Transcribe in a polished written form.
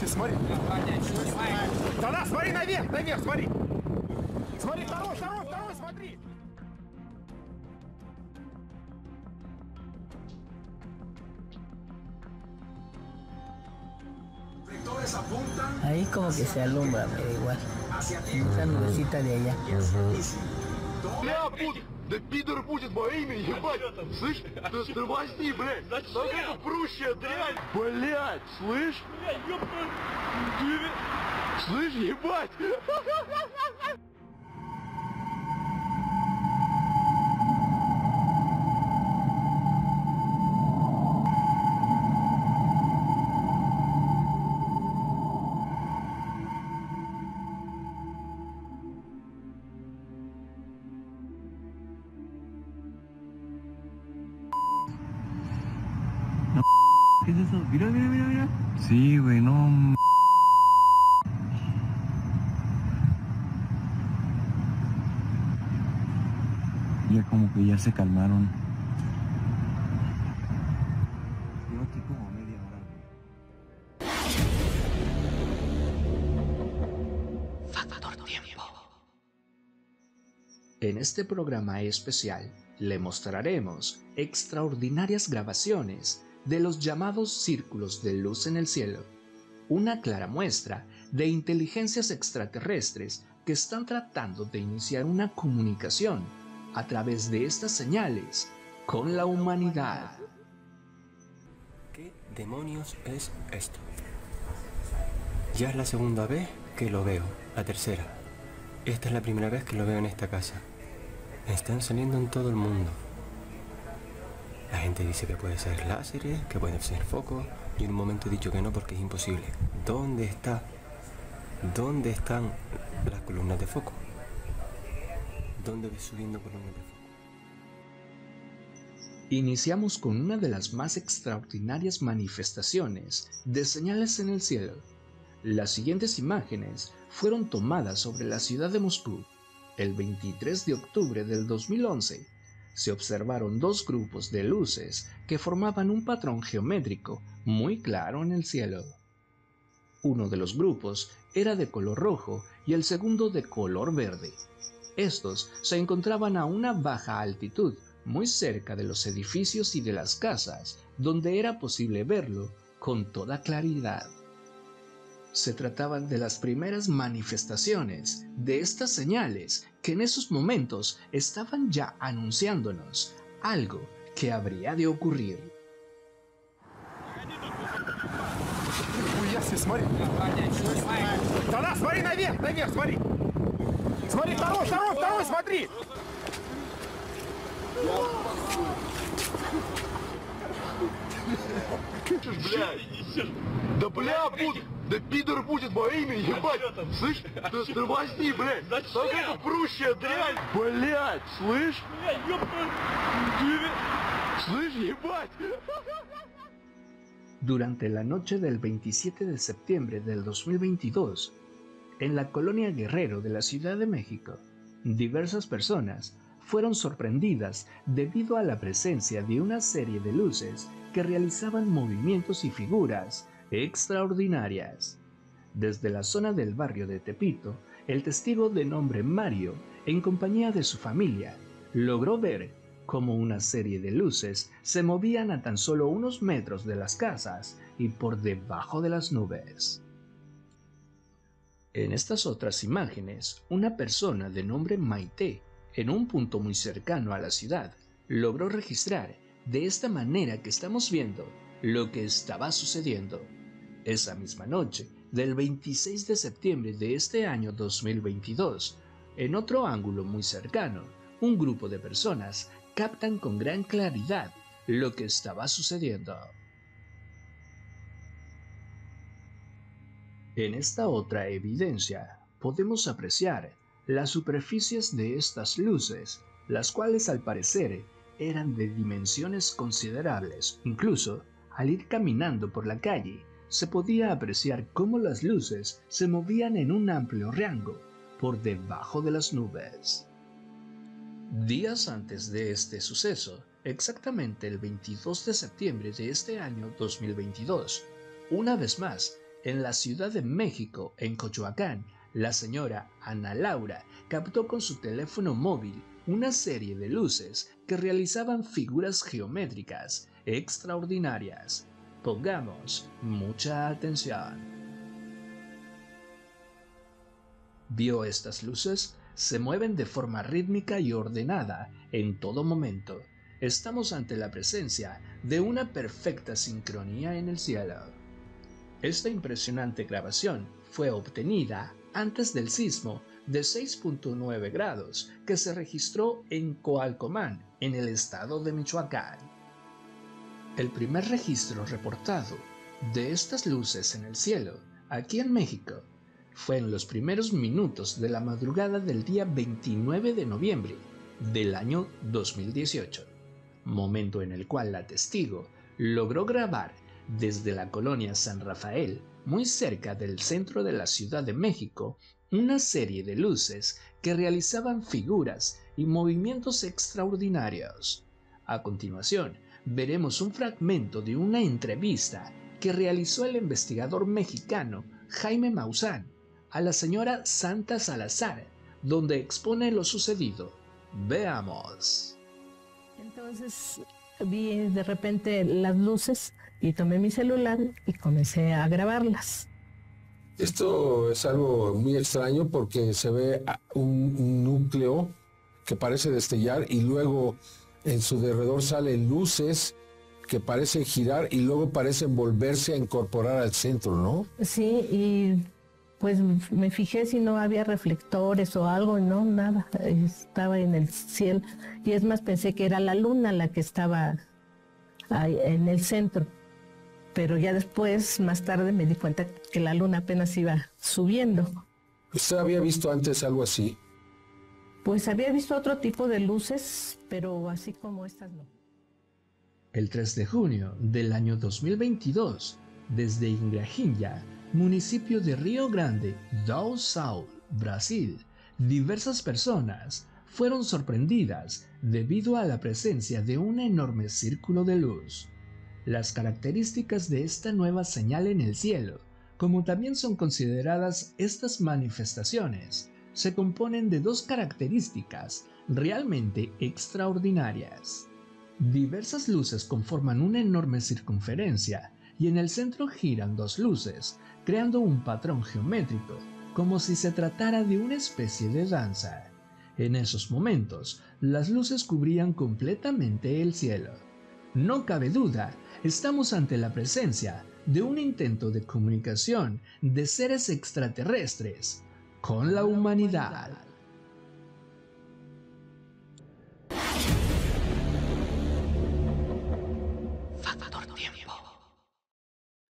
Смотри. Да, смотри наверх, смотри. Смотри, второй, смотри. Ahí como que se alumbra, pero igual. Esa nubecita de allá. Бля, да пидор будет мое имя, ебать! Слышь, ты возьми, блядь! Так это прущая дрянь! Блядь, слышь? Слышь, ебать! ¿Qué es eso? Mira, mira, mira, mira. Sí, güey, no. Ya como que ya se calmaron. Llevo aquí como media hora, güey. Factor tiempo. En este programa especial le mostraremos extraordinarias grabaciones de los llamados círculos de luz en el cielo, una clara muestra de inteligencias extraterrestres que están tratando de iniciar una comunicación a través de estas señales con la humanidad. ¿Qué demonios es esto? Ya es la segunda vez que lo veo, la tercera. Esta es la primera vez que lo veo en esta casa. Están saliendo en todo el mundo. La gente dice que puede ser láseres, que puede ser focos. Yo en un momento he dicho que no porque es imposible. ¿Dónde está? ¿Dónde están las columnas de foco? ¿Dónde ves subiendo columnas de foco? Iniciamos con una de las más extraordinarias manifestaciones de señales en el cielo. Las siguientes imágenes fueron tomadas sobre la ciudad de Moscú. El 23 de octubre del 2011, se observaron dos grupos de luces que formaban un patrón geométrico muy claro en el cielo. Uno de los grupos era de color rojo y el segundo de color verde. Estos se encontraban a una baja altitud, muy cerca de los edificios y de las casas, donde era posible verlo con toda claridad. Se trataban de las primeras manifestaciones de estas señales que en esos momentos estaban ya anunciándonos algo que habría de ocurrir. Смотри. Да, смотри наверх, смотри. Смотри, второй, смотри. Да бля, да пидор будет мое имя, ебать! Слышь, ты возьми, блядь! Так это прущая дрянь! Блядь, слышь? Слышь, ебать! Durante la noche del 27 de septiembre del 2022, en la colonia Guerrero de la Ciudad de México, diversas personas fueron sorprendidas debido a la presencia de una serie de luces que realizaban movimientos y figuras extraordinarias. Desde la zona del barrio de Tepito, el testigo de nombre Mario, en compañía de su familia, logró ver cómo una serie de luces se movían a tan solo unos metros de las casas y por debajo de las nubes. En estas otras imágenes, una persona de nombre Maite, en un punto muy cercano a la ciudad, logró registrar de esta manera que estamos viendo lo que estaba sucediendo. Esa misma noche, del 26 de septiembre de este año 2022, en otro ángulo muy cercano, un grupo de personas captan con gran claridad lo que estaba sucediendo. En esta otra evidencia podemos apreciar las superficies de estas luces, las cuales al parecer eran de dimensiones considerables. Incluso, al ir caminando por la calle, se podía apreciar cómo las luces se movían en un amplio rango por debajo de las nubes. Días antes de este suceso, exactamente el 22 de septiembre de este año 2022, una vez más, En la Ciudad de México, en Coyoacán, la señora Ana Laura captó con su teléfono móvil una serie de luces que realizaban figuras geométricas extraordinarias. Pongamos mucha atención. ¿Vio estas luces? Se mueven de forma rítmica y ordenada en todo momento. Estamos ante la presencia de una perfecta sincronía en el cielo. Esta impresionante grabación fue obtenida antes del sismo de 6.9 grados que se registró en Coalcomán, en el estado de Michoacán. El primer registro reportado de estas luces en el cielo, aquí en México, fue en los primeros minutos de la madrugada del día 29 de noviembre del año 2018, momento en el cual la testigo logró grabar desde la colonia San Rafael, muy cerca del centro de la Ciudad de México, una serie de luces que realizaban figuras y movimientos extraordinarios. A continuación, veremos un fragmento de una entrevista que realizó el investigador mexicano Jaime Maussan a la señora Santa Salazar, donde expone lo sucedido. Veamos. Entonces vi de repente las luces y tomé mi celular y comencé a grabarlas. Esto es algo muy extraño porque se ve un núcleo que parece destellar y luego en su derredor salen luces que parecen girar y luego parecen volverse a incorporar al centro, ¿no? Sí, y pues me fijé si no había reflectores o algo, no, nada, estaba en el cielo. Y es más, pensé que era la luna la que estaba ahí en el centro. Pero ya después, más tarde, me di cuenta que la luna apenas iba subiendo. ¿Usted había visto antes algo así? Pues había visto otro tipo de luces, pero así como estas no. El 3 de junio del año 2022, desde Ingrajinha, municipio de Río Grande do Sul, Brasil, diversas personas fueron sorprendidas debido a la presencia de un enorme círculo de luz. Las características de esta nueva señal en el cielo, como también son consideradas estas manifestaciones, se componen de dos características realmente extraordinarias. Diversas luces conforman una enorme circunferencia y en el centro giran dos luces, creando un patrón geométrico, como si se tratara de una especie de danza. En esos momentos, las luces cubrían completamente el cielo. No cabe duda, estamos ante la presencia de un intento de comunicación de seres extraterrestres con la humanidad. Factor tiempo.